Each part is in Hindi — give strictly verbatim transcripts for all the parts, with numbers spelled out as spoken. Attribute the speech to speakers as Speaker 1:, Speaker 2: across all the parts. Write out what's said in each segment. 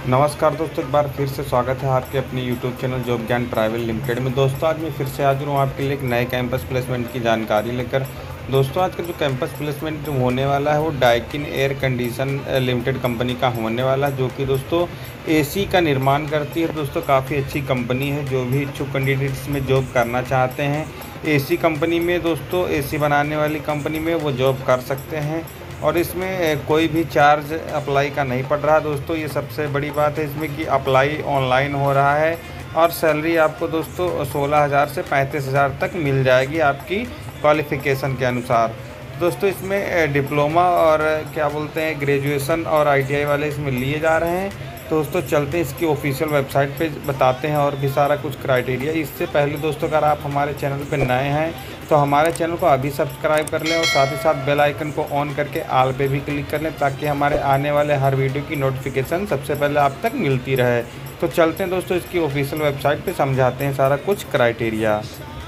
Speaker 1: नमस्कार दोस्तों, एक बार फिर से स्वागत है आपके अपने YouTube channel job Gyan private limited में। दोस्तों आज मैं फिर से हाजिर हूँ आपके लिए एक नए कैंपस प्लेसमेंट की जानकारी लेकर। दोस्तों आज का जो कैंपस प्लेसमेंट होने वाला है वो Daikin air condition limited company का होने वाला है, जो कि दोस्तों एसी का निर्माण करती है। दोस्तों काफ़ी अच्छी कंपनी है। जो भी इच्छुक कैंडिडेट्स में जॉब करना चाहते हैं एसी कंपनी में, दोस्तों एसी बनाने वाली कंपनी में वो जॉब कर सकते हैं। और इसमें कोई भी चार्ज अप्लाई का नहीं पड़ रहा दोस्तों। ये सबसे बड़ी बात है इसमें कि अप्लाई ऑनलाइन हो रहा है और सैलरी आपको दोस्तों सोलह हज़ार से पैंतीस हज़ार तक मिल जाएगी आपकी क्वालिफ़िकेशन के अनुसार। दोस्तों इसमें डिप्लोमा और क्या बोलते हैं ग्रेजुएशन और आईटीआई वाले इसमें लिए जा रहे हैं। दोस्तों चलते हैं इसकी ऑफिशियल वेबसाइट पे बताते हैं और भी सारा कुछ क्राइटेरिया। इससे पहले दोस्तों अगर आप हमारे चैनल पे नए हैं तो हमारे चैनल को अभी सब्सक्राइब कर लें और साथ ही साथ बेल आइकन को ऑन करके ऑल पे भी क्लिक कर लें, ताकि हमारे आने वाले हर वीडियो की नोटिफिकेशन सबसे पहले आप तक मिलती रहे। तो चलते हैं दोस्तों इसकी ऑफिशियल वेबसाइट पे समझाते हैं सारा कुछ क्राइटेरिया।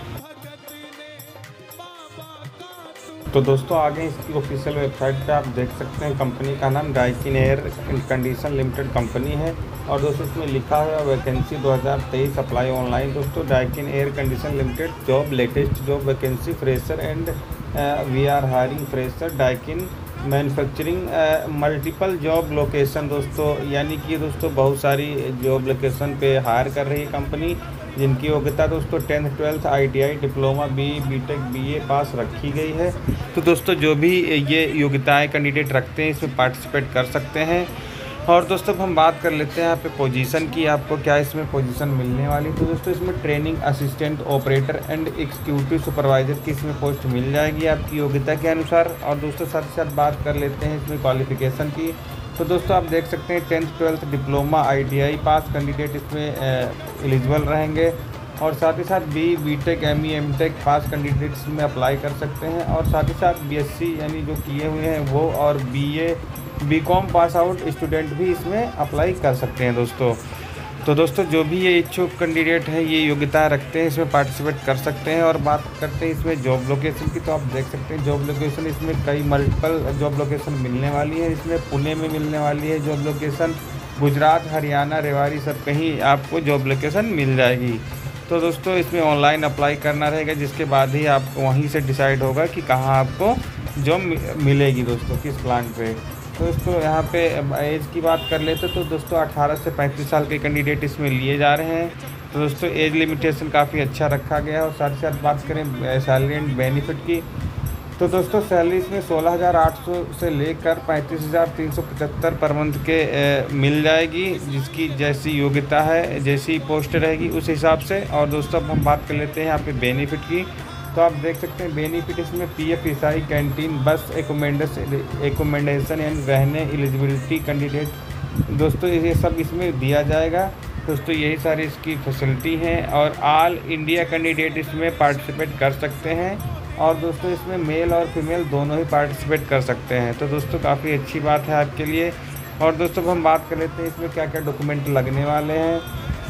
Speaker 1: तो दोस्तों आगे इसकी ऑफिशियल वेबसाइट पे आप देख सकते हैं कंपनी का नाम Daikin air condition limited company है। और दोस्तों इसमें लिखा है वैकेंसी दो हज़ार तेईस अप्लाई ऑनलाइन। दोस्तों Daikin air condition limited job latest job vacancy fresher and we are hiring fresher Daikin manufacturing multiple job location. दोस्तों यानी कि दोस्तों बहुत सारी जॉब लोकेशन पे हायर कर रही है कंपनी, जिनकी योग्यता दोस्तों tenth twelfth ITI diploma B BTech BA pass रखी गई है। तो दोस्तों जो भी ये योग्यताएं कैंडिडेट रखते हैं इसमें पार्टिसिपेट कर सकते हैं। और दोस्तों हम बात कर लेते हैं यहाँ पे पोजीशन की, आपको क्या इसमें पोजीशन मिलने वाली। तो दोस्तों इसमें training assistant operator and executive supervisor की इसमें पोस्ट मिल जाएगी आपकी योग्यता के अनुसार। और दोस्तों साथ ही साथ बात कर लेते हैं इसमें क्वालिफिकेशन की। तो दोस्तों आप देख सकते हैं tenth twelfth diploma ITI pass candidate इसमें एलिजिबल रहेंगे। और साथ ही साथ B BTech ME MTech pass candidates में अप्लाई कर सकते हैं। और साथ ही साथ बीएससी यानी जो किए हुए हैं वो और BA BCom pass out student भी इसमें अप्लाई कर सकते हैं दोस्तों। तो दोस्तों जो भी ये इच्छुक कैंडिडेट हैं ये योग्यता रखते हैं इसमें पार्टिसिपेट कर सकते हैं। और बात करते हैं इसमें जॉब लोकेशन की, तो आप देख सकते हैं जॉब लोकेशन इसमें कई मल्टीपल जॉब लोकेशन मिलने वाली है। इसमें पुणे में मिलने वाली है जॉब लोकेशन, गुजरात हरियाणा रेवाड़ी सब कहीं आपको जॉब लोकेशन मिल जाएगी। तो दोस्तों इसमें ऑनलाइन अप्लाई करना रहेगा, जिसके बाद ही आपको वहीं से डिसाइड होगा कि कहाँ आपको जॉब मिलेगी दोस्तों, किस प्लांट पे। तो दोस्तों यहाँ पे एज की बात कर लेते तो दोस्तों अठारह से पैंतीस साल के कैंडिडेट इसमें लिए जा रहे हैं। तो दोस्तों एज लिमिटेशन काफ़ी अच्छा रखा गया है। और साथ ही साथ बात करें सैलरी एंड बेनिफिट की, तो दोस्तों सैलरी इसमें सोलह हज़ार आठ सौ से लेकर पैंतीस हज़ार तीन सौ पचहत्तर पर मंथ के ए, मिल जाएगी, जिसकी जैसी योग्यता है जैसी पोस्ट रहेगी उस हिसाब से। और दोस्तों अब हम बात कर लेते हैं यहाँ पे बेनिफिट की। तो आप देख सकते हैं बेनिफिट इसमें PF ESI canteen bus accommodation accommodation and रहने एलिजिबिलिटी कैंडिडेट दोस्तों ये सब इसमें दिया जाएगा। दोस्तों यही सारी इसकी फैसिलिटी हैं। और ऑल इंडिया कैंडिडेट इसमें पार्टिसिपेट कर सकते हैं। और दोस्तों इसमें मेल और फीमेल दोनों ही पार्टिसिपेट कर सकते हैं। तो दोस्तों काफ़ी अच्छी बात है आपके लिए। और दोस्तों हम बात कर लेते हैं इसमें क्या क्या डॉक्यूमेंट लगने वाले हैं।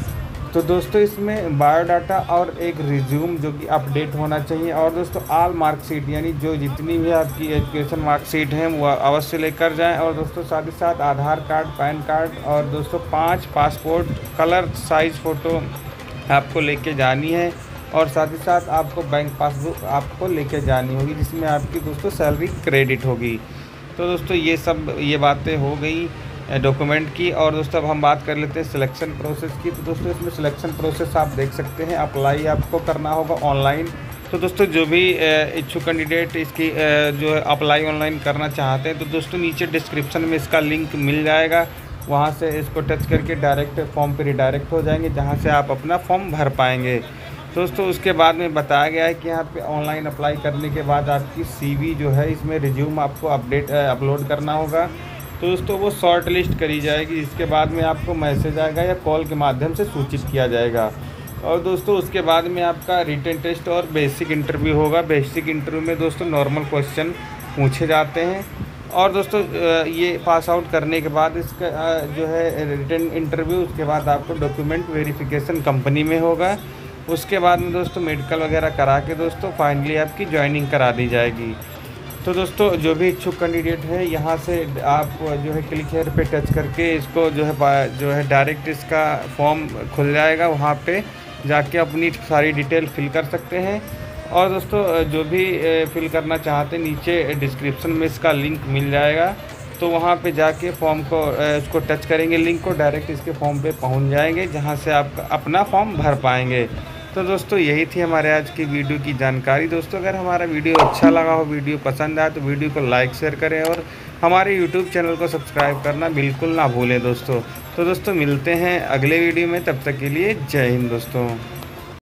Speaker 1: तो दोस्तों इसमें बायोडाटा और एक रिज्यूम जो कि अपडेट होना चाहिए। और दोस्तों ऑल मार्कशीट यानी जो जितनी भी आपकी एजुकेशन मार्कशीट हैं वो अवश्य लेकर जाएं। और दोस्तों साथ ही साथ आधार कार्ड, पैन कार्ड और दोस्तों पाँच पासपोर्ट कलर साइज़ फ़ोटो आपको लेके जानी है। और साथ ही साथ आपको बैंक पासबुक आपको लेके जानी होगी, जिसमें आपकी दोस्तों सैलरी क्रेडिट होगी। तो दोस्तों ये सब ये बातें हो गई डॉक्यूमेंट की। और दोस्तों अब हम बात कर लेते हैं सिलेक्शन प्रोसेस की। तो दोस्तों इसमें सिलेक्शन प्रोसेस आप देख सकते हैं, अप्लाई आपको करना होगा ऑनलाइन। तो दोस्तों जो भी इच्छुक कैंडिडेट इसकी जो है अप्लाई ऑनलाइन करना चाहते हैं तो दोस्तों नीचे डिस्क्रिप्शन में इसका लिंक मिल जाएगा, वहाँ से इसको टच करके डायरेक्ट फॉर्म पे रिडायरेक्ट हो जाएंगे, जहाँ से आप अपना फॉर्म भर पाएंगे। दोस्तों उसके बाद में बताया गया है कि यहाँ पे ऑनलाइन अप्लाई करने के बाद आपकी सीवी जो है इसमें रिज्यूम आपको अपडेट अपलोड करना होगा। तो दोस्तों वो शॉर्ट लिस्ट करी जाएगी, जिसके बाद में आपको मैसेज आएगा या कॉल के माध्यम से सूचित किया जाएगा। और दोस्तों उसके बाद में आपका रिटन टेस्ट और बेसिक इंटरव्यू होगा। बेसिक इंटरव्यू में दोस्तों नॉर्मल क्वेश्चन पूछे जाते हैं। और दोस्तों ये पास आउट करने के बाद इसका जो है रिटन इंटरव्यू, उसके बाद आपको डॉक्यूमेंट वेरिफिकेशन कंपनी में होगा। उसके बाद में दोस्तों मेडिकल वगैरह करा के दोस्तों फाइनली आपकी ज्वाइनिंग करा दी जाएगी। तो दोस्तों जो भी इच्छुक कैंडिडेट है यहाँ से आप जो है क्लिक हेयर पे टच करके इसको जो है जो है डायरेक्ट इसका फॉर्म खुल जाएगा, वहाँ पे जाके अपनी सारी डिटेल फिल कर सकते हैं। और दोस्तों जो भी फिल करना चाहते हैं नीचे डिस्क्रिप्शन में इसका लिंक मिल जाएगा, तो वहाँ पे जाके फॉर्म को उसको टच करेंगे, लिंक को डायरेक्ट इसके फॉर्म पे पहुँच जाएंगे, जहाँ से आप अपना फॉर्म भर पाएंगे। तो दोस्तों यही थी हमारे आज की वीडियो की जानकारी। दोस्तों अगर हमारा वीडियो अच्छा लगा हो, वीडियो पसंद आए तो वीडियो को लाइक शेयर करें और हमारे यूट्यूब चैनल को सब्सक्राइब करना बिल्कुल ना भूलें दोस्तों। तो दोस्तों मिलते हैं अगले वीडियो में, तब तक के लिए जय हिंद दोस्तों।